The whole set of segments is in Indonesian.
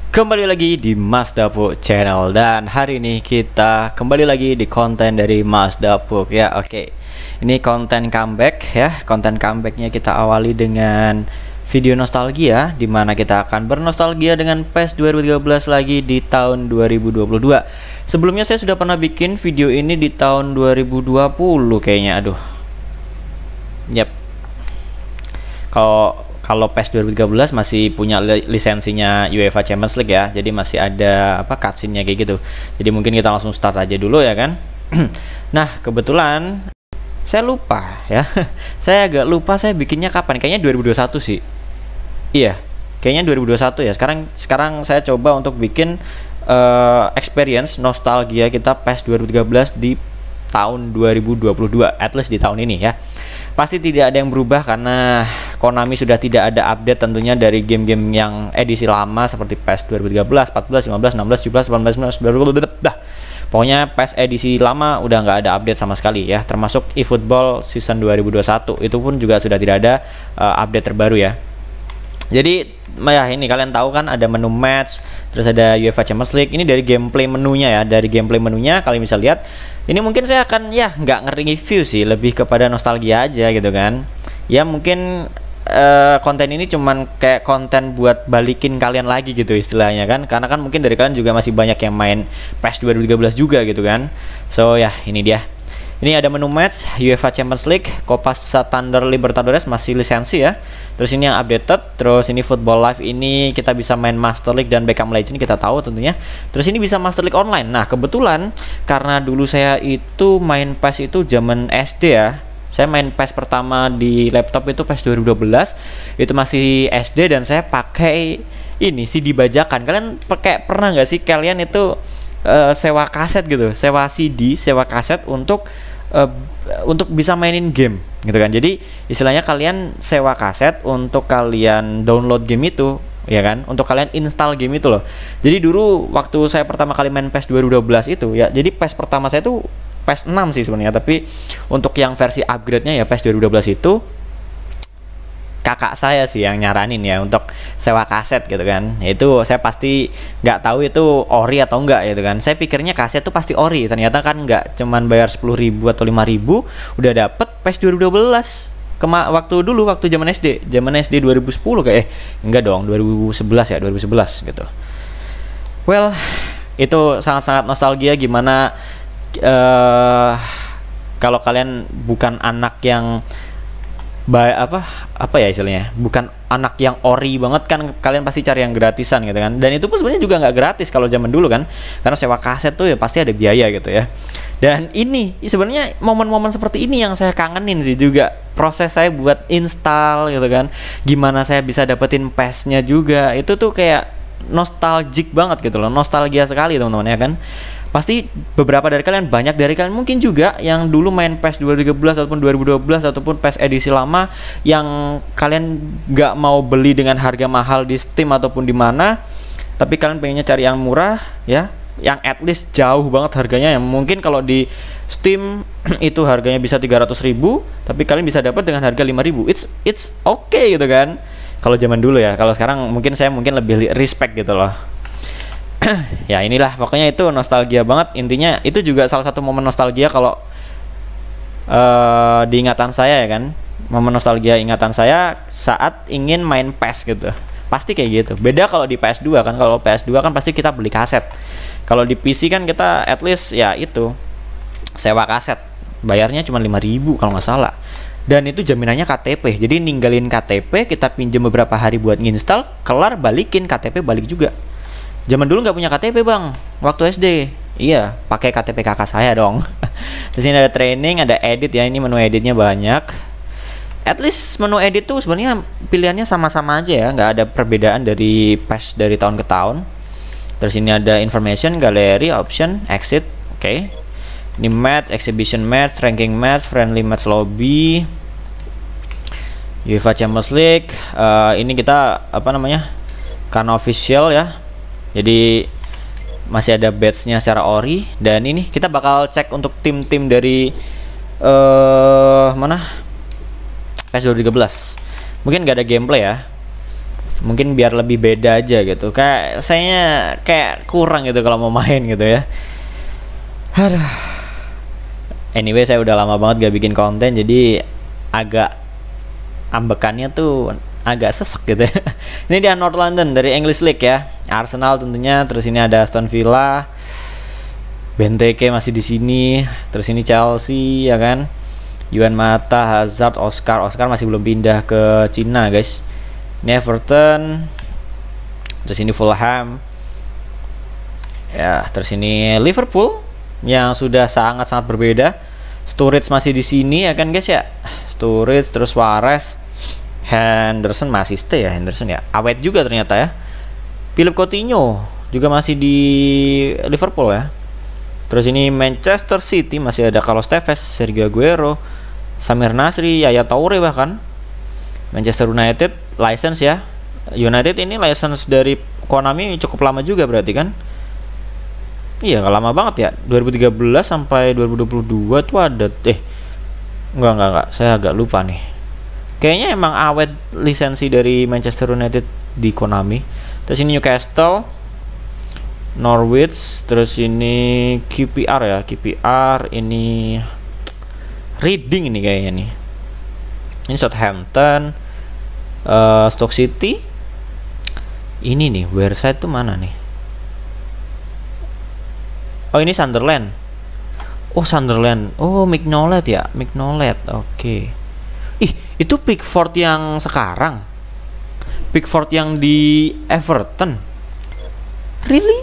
Kembali lagi di Mas Dapuk Channel, dan hari ini kita kembali lagi di konten dari Mas Dapuk ya. Oke, ini konten comeback ya. Konten comebacknya kita awali dengan video nostalgia, dimana kita akan bernostalgia dengan PES 2013 lagi di tahun 2022. Sebelumnya saya sudah pernah bikin video ini di tahun 2020 kayaknya. Aduh, yep. Kalau PES 2013 masih punya lisensinya UEFA Champions League ya, jadi masih ada cutscene-nya kayak gitu. Jadi mungkin kita langsung start aja dulu ya kan. Nah, kebetulan saya lupa ya. Saya agak lupa saya bikinnya kapan. Kayaknya 2021 sih. Iya, kayaknya 2021 ya. Sekarang saya coba untuk bikin experience nostalgia kita PES 2013 di tahun 2022, at least di tahun ini ya. Pasti tidak ada yang berubah karena Konami sudah tidak ada update tentunya dari game-game yang edisi lama seperti PES 2013, 14, 15, 16, 17, 18, 19, 20. Pokoknya PES edisi lama udah nggak ada update sama sekali ya, termasuk eFootball season 2021 itu pun juga sudah tidak ada update terbaru ya. Jadi ya ini kalian tahu kan ada menu match, terus ada UEFA Champions League. Ini dari gameplay menunya ya, dari gameplay menunya kalian bisa lihat. Ini mungkin saya akan ya nggak nge-review sih, lebih kepada nostalgia aja gitu kan. Ya mungkin konten ini cuman kayak konten buat balikin kalian lagi gitu istilahnya kan, karena kan mungkin dari kalian juga masih banyak yang main PES 2013 juga gitu kan. So ya ini dia. Ini ada menu match, UEFA Champions League, Copa Santander Libertadores masih lisensi ya. Terus ini yang updated, terus ini Football Live, ini kita bisa main Master League dan Beckham Legend, kita tahu tentunya. Terus ini bisa Master League online. Nah, kebetulan karena dulu saya itu main PES itu zaman SD ya. Saya main PES pertama di laptop itu PES 2012. Itu masih SD dan saya pakai ini CD bajakan. Kalian pernah nggak sih kalian itu sewa kaset gitu, sewa CD, sewa kaset untuk bisa mainin game gitu kan. Jadi istilahnya kalian sewa kaset untuk kalian download game itu ya kan, untuk kalian install game itu loh. Jadi dulu waktu saya pertama kali main PES 2012 itu ya, jadi PES pertama saya tuh PES 6 sih sebenarnya, tapi untuk yang versi upgrade-nya ya PES 2012 itu kakak saya sih yang nyaranin ya untuk sewa kaset gitu kan. Itu saya pasti nggak tahu itu ori atau enggak gitu kan. Saya pikirnya kaset tuh pasti ori, ternyata kan nggak, cuman bayar 10.000 atau 5.000 udah dapet PES 2012. Waktu zaman SD 2010 kayak enggak dong, 2011 ya, 2011 gitu. Well, itu sangat-sangat nostalgia gimana kalau kalian bukan anak yang apa ya istilahnya, bukan anak yang ori banget kan, kalian pasti cari yang gratisan gitu kan. Dan itu pun sebenarnya juga nggak gratis kalau zaman dulu kan, karena sewa kaset tuh ya pasti ada biaya gitu ya. Dan ini sebenarnya momen-momen seperti ini yang saya kangenin sih juga, proses saya buat install gitu kan, gimana saya bisa dapetin PES-nya juga, itu tuh kayak nostalgic banget gitu loh, nostalgia sekali teman-teman ya kan. Pasti beberapa dari kalian, banyak dari kalian mungkin juga yang dulu main PES 2013 ataupun 2012 ataupun PES edisi lama yang kalian nggak mau beli dengan harga mahal di Steam ataupun di mana, tapi kalian pengennya cari yang murah ya, yang at least jauh banget harganya, yang mungkin kalau di Steam itu harganya bisa 300.000 tapi kalian bisa dapat dengan harga 5.000. It's okay gitu kan kalau zaman dulu ya. Kalau sekarang mungkin saya lebih respect gitu loh. Ya inilah pokoknya itu nostalgia banget intinya. Itu juga salah satu momen nostalgia kalau di ingatan saya ya kan, momen nostalgia ingatan saya saat ingin main PES gitu, pasti kayak gitu. Beda kalau di PS2 kan, kalau PS2 kan pasti kita beli kaset. Kalau di PC kan kita at least ya itu sewa kaset, bayarnya cuma 5.000 kalau nggak salah. Dan itu jaminannya KTP, jadi ninggalin KTP, kita pinjam beberapa hari buat nginstal, kelar balikin KTP, balik juga. Zaman dulu nggak punya KTP bang, waktu SD. Iya, pakai KTP kakak saya dong. Terus ini ada training, ada edit ya, ini menu editnya banyak. At least menu edit tuh sebenarnya pilihannya sama-sama aja ya, nggak ada perbedaan dari PES dari tahun ke tahun. Terus ini ada information, galeri, option, exit, oke. Ini match, exhibition match, ranking match, friendly match lobby, UEFA Champions League. Ini kita karena official ya. Jadi masih ada badge-nya secara ori. Dan ini kita bakal cek untuk tim-tim dari PES 2013. Mungkin gak ada gameplay ya. Mungkin biar lebih beda aja gitu. Kayak sayanya kayak kurang gitu kalau mau main gitu ya. Aduh. Anyway, saya udah lama banget gak bikin konten, jadi agak ambekannya tuh agak sesek gitu ya. Ini dia North London dari English League ya. Arsenal tentunya, terus ini ada Aston Villa, Benteke masih di sini, terus ini Chelsea ya kan. Juan Mata, Hazard, Oscar masih belum pindah ke Cina guys. Ini Everton, terus ini Fulham, ya terus ini Liverpool yang sudah sangat-sangat berbeda. Sturridge masih di sini ya kan guys ya. Sturridge, terus Suarez, Henderson masih stay ya. Henderson ya awet juga ternyata ya. Philip Coutinho juga masih di Liverpool ya. Terus ini Manchester City masih ada Carlos Tevez, Sergio Aguero, Samir Nasri, Yaya Toure bahkan. Manchester United license ya. United ini license dari Konami cukup lama juga berarti kan. Iya, gak lama banget ya. 2013 sampai 2022 tuh ada enggak. Saya agak lupa nih. Kayaknya emang awet lisensi dari Manchester United di Konami. Terus ini Newcastle, Norwich, terus ini QPR ya. QPR ini Reading ini kayaknya nih. Ini Southampton, Stoke City. Ini nih, Wearside tuh mana nih? Oh, ini Sunderland. Oh, Sunderland. Oh, Mignolet ya, Mignolet. Oke. Ih, itu Pickford yang sekarang. Pickford yang di Everton. Really?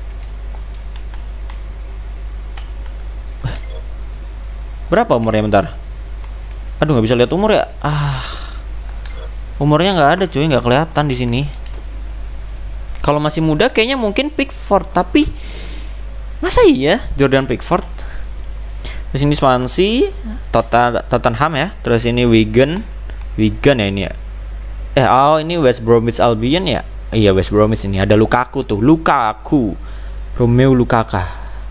Berapa umurnya bentar? Aduh, nggak bisa lihat umur ya. Umurnya nggak ada cuy, nggak kelihatan di sini. Kalau masih muda kayaknya mungkin Pickford, tapi masa iya Jordan Pickford? Terus ini Swansea, Tottenham ya. Terus ini Wigan ya ini ya. Ini West Bromwich Albion ya. Iya, West Bromwich ini ada Lukaku tuh, Romelu Lukaku.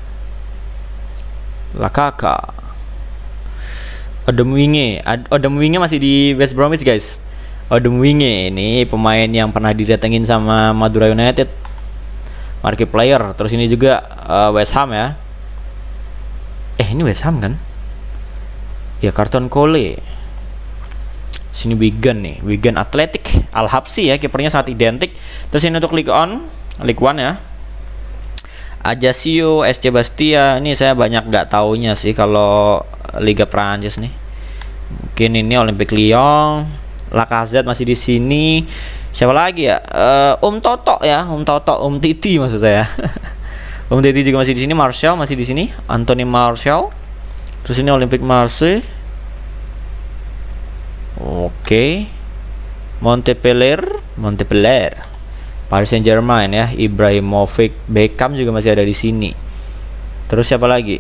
Odem Winge masih di West Bromwich guys. Odem Winge ini pemain yang pernah didatengin sama Madura United, marquee player. Terus ini juga West Ham ya. Ini West Ham kan? Ya, Carlton Cole. Sini Wigan nih, Wigan Athletic, Al-Habsi ya, kipernya sangat identik. Terus ini untuk Ligue 1 ya. Ajaccio, SC Bastia. Ini saya banyak nggak taunya sih kalau Liga Prancis nih. Mungkin ini Olympique Lyon, Lacazette masih di sini. Siapa lagi ya? Titi maksud saya. Titi juga masih di sini. Martial masih di sini. Anthony Martial. Terus ini Olympique Marseille. Oke. Montpellier. Paris Saint-Germain ya. Ibrahimovic, Beckham juga masih ada di sini. Terus siapa lagi?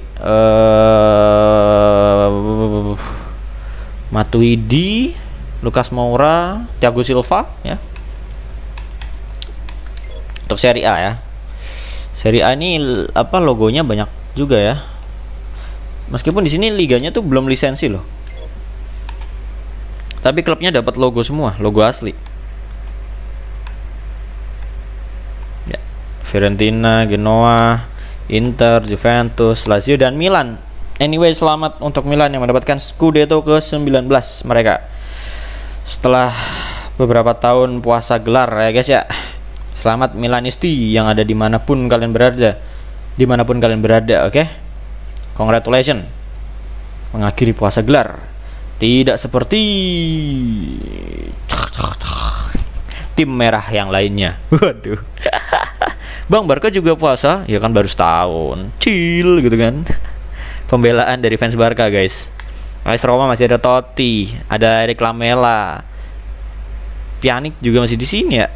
Matuidi, Lucas Moura, Thiago Silva ya. Untuk Serie A ya. Serie A ini logonya banyak juga ya. Meskipun di sini liganya tuh belum lisensi loh. Tapi klubnya dapat logo semua, logo asli. Ya. Fiorentina, Genoa, Inter, Juventus, Lazio, dan Milan. Anyway, selamat untuk Milan yang mendapatkan Scudetto ke-19 mereka. Setelah beberapa tahun puasa gelar ya guys ya. Selamat Milanisti yang ada dimanapun kalian berada. Oke? Congratulations. Mengakhiri puasa gelar. Tidak seperti tim merah yang lainnya. Waduh. Bang Barca juga puasa, ya kan baru setahun. Chill gitu kan. Pembelaan dari fans Barca guys. AS Roma masih ada Totti, ada Eric Lamela, Pjanic juga masih di sini ya.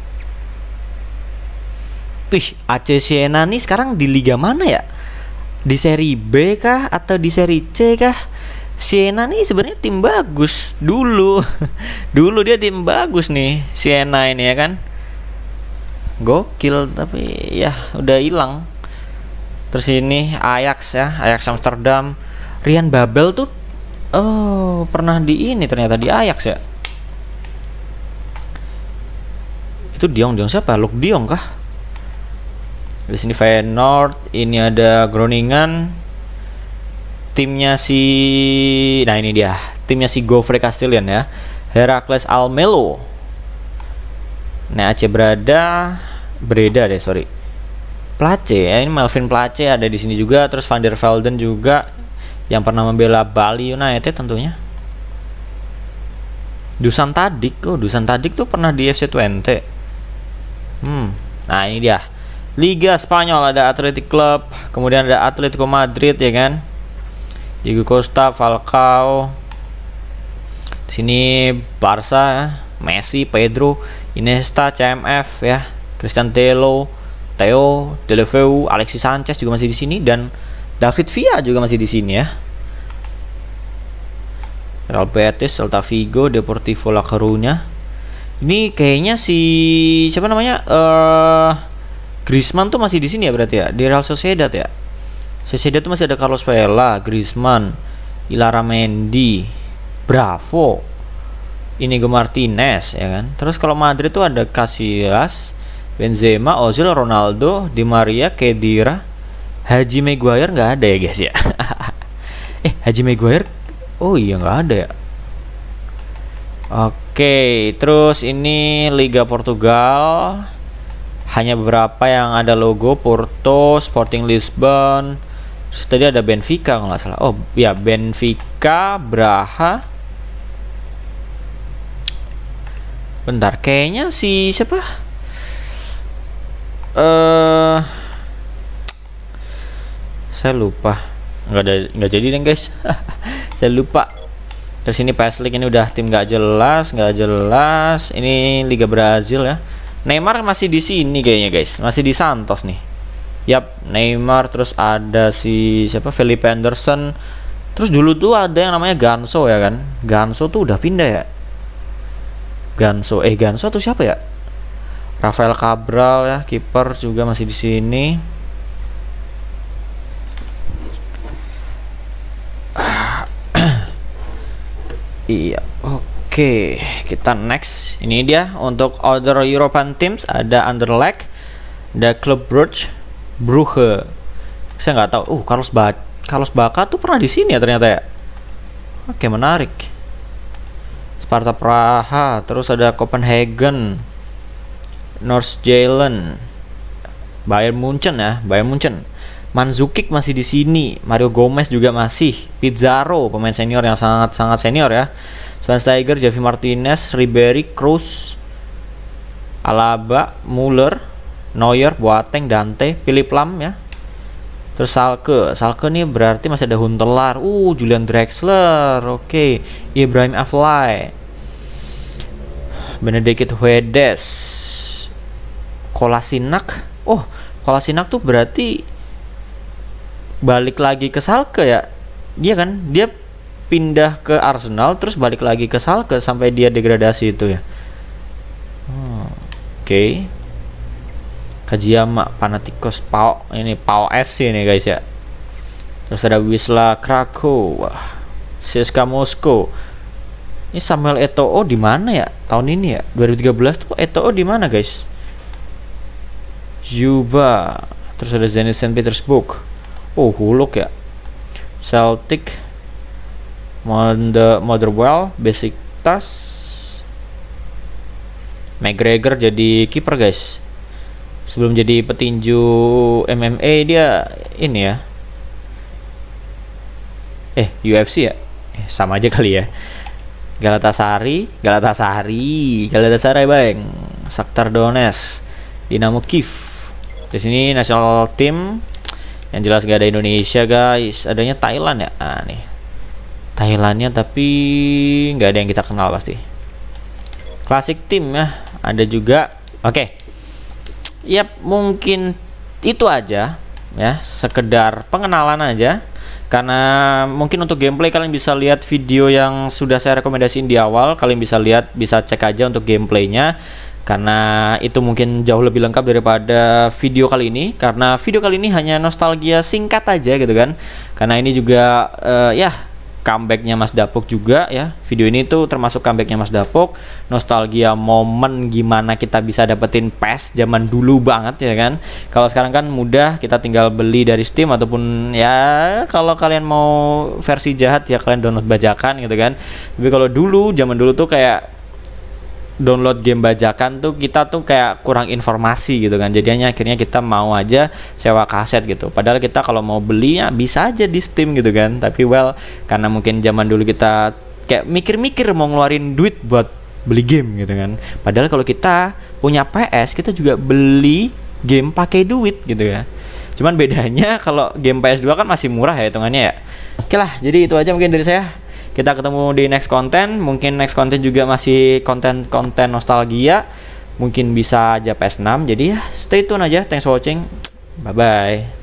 AC Siena nih sekarang di liga mana ya? Di seri B kah atau di seri C kah? Siena nih sebenarnya tim bagus dulu. Dulu dia tim bagus nih Siena ini ya kan. Gokil, tapi ya udah hilang. Terus ini Ajax ya, Ajax Amsterdam. Ryan Babel tuh pernah di ini ternyata di Ajax ya. Itu Diong siapa? Luke Diong kah? Di sini Feyenoord, ini ada Groningen. Timnya si, nah ini dia, timnya si Gofre Castellan ya. Heracles Almelo. Nah, AC Breda deh, sorry. Place ya, ini Melvin Place ada di sini juga, terus Van der Velden juga yang pernah membela Bali United tentunya. Dusan Tadic tuh pernah di FC Twente. Nah, ini dia. Liga Spanyol ada Athletic Club, kemudian ada Atletico Madrid ya kan. Diego Costa, Falcao. Di sini Barca ya, Messi, Pedro, Iniesta, CMF ya, Christian Theo, Deulofeu, Alexis Sanchez juga masih di sini, dan David Villa juga masih di sini ya. Real Betis, Celta Vigo, Deportivo La Coruña. Ini kayaknya si siapa namanya? Griezmann tuh masih di sini ya berarti ya, di Real Sociedad ya. Sociedad tuh masih ada Carlos Vela, Griezmann, Illarramendi, Bravo, Inigo Martinez ya kan. Terus kalau Madrid tuh ada Casillas, Benzema, Ozil, Ronaldo, Di Maria, Khedira, Haji Maguire nggak ada ya guys ya. Haji Maguire, oh iya nggak ada ya. Oke, terus ini Liga Portugal. Hanya beberapa yang ada logo: Porto, Sporting Lisbon. Terus tadi ada Benfica kalau nggak salah. Oh ya, Benfica, Braga. Bentar, kayaknya si siapa? Saya lupa. Nggak jadi deh guys. Saya lupa. Terus ini PS League, ini udah tim nggak jelas. Ini Liga Brazil ya. Neymar masih di sini kayaknya guys, masih di Santos nih. Yap, Neymar, terus ada si siapa? Felipe Anderson. Terus dulu tuh ada yang namanya Ganso ya kan. Ganso tuh udah pindah ya. Ganso tuh siapa ya? Rafael Cabral ya, kiper juga masih di sini. Iya, oke, kita next. Ini dia untuk other European teams, ada Anderlecht, ada Club Brugge. Saya nggak tahu. Carlos Bacca tuh pernah di sini ya ternyata ya. Oke, menarik. Sparta Praha, terus ada Copenhagen, North Jylland, Bayern Munchen ya, Mandzukic masih di sini, Mario Gomez juga masih, Pizarro pemain senior yang sangat senior ya, Schweinsteiger, Javi Martinez, Ribery, Kroos, Alaba, Muller, Neuer, Boateng, Dante, Philip Lahm ya. Terus Schalke nih berarti masih ada Huntelaar, Julian Draxler, oke, Ibrahim Afellay, Benedikt Höwedes, Kolasinac. Kolasinac tuh berarti balik lagi ke Schalke ya. Dia kan, dia pindah ke Arsenal terus balik lagi ke Schalke sampai dia degradasi itu ya. Oke. Kajiyama, Panathinaikos, PAO FC nih guys ya. Terus ada Wisla Krakow, CSKA Moskow. Ini Samuel Eto'o di mana ya tahun ini ya? 2013 tuh Eto'o di mana guys? Juba. Terus ada Zenit Saint Petersburg. Hulk ya. Celtic, Motherwell, Besiktas. McGregor jadi kiper guys. Sebelum jadi petinju MMA dia ini ya. UFC ya. Sama aja kali ya. Galatasaray bang. Shakhtar Donetsk, Dinamo Kiev. Di sini national team. Yang jelas gak ada Indonesia guys, adanya Thailand ya. Nih Thailandnya, tapi nggak ada yang kita kenal pasti. Classic team ya, ada juga. Oke. Yap, mungkin itu aja ya, sekedar pengenalan aja. Karena mungkin untuk gameplay kalian bisa lihat video yang sudah saya rekomendasiin di awal. Kalian bisa lihat, bisa cek aja untuk gameplaynya. Karena itu mungkin jauh lebih lengkap daripada video kali ini. Karena video kali ini hanya nostalgia singkat aja gitu kan. Karena ini juga ya comebacknya Mas Dapuk juga ya. Video ini tuh termasuk comebacknya Mas Dapuk, nostalgia momen gimana kita bisa dapetin PES zaman dulu banget ya kan. Kalau sekarang kan mudah, kita tinggal beli dari Steam ataupun ya kalau kalian mau versi jahat ya kalian download bajakan gitu kan. Tapi kalau dulu, zaman dulu tuh kayak download game bajakan tuh kita tuh kayak kurang informasi gitu kan, jadinya akhirnya kita mau aja sewa kaset gitu, padahal kita kalau mau belinya bisa aja di Steam gitu kan. Tapi karena mungkin zaman dulu kita kayak mikir-mikir mau ngeluarin duit buat beli game gitu kan, padahal kalau kita punya PS kita juga beli game pakai duit gitu ya. Cuman bedanya kalau game PS2 kan masih murah ya hitungannya ya. Oke lah, jadi itu aja mungkin dari saya. Kita ketemu di next konten. Mungkin next konten juga masih konten nostalgia. Mungkin bisa aja PS6. Jadi ya stay tune aja. Thanks for watching. Bye bye.